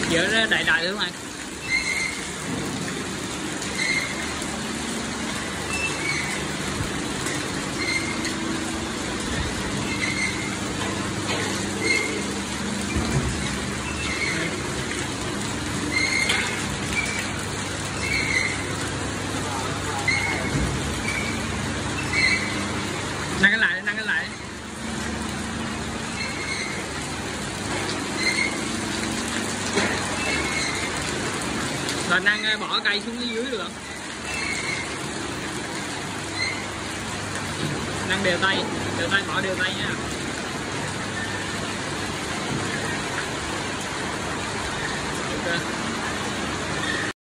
Giữa đại đại đúng không anh? Nâng cái lại, nâng cái lại. Rồi nâng bỏ cây xuống dưới được không? Nâng đều tay bỏ đều tay nha. Ok.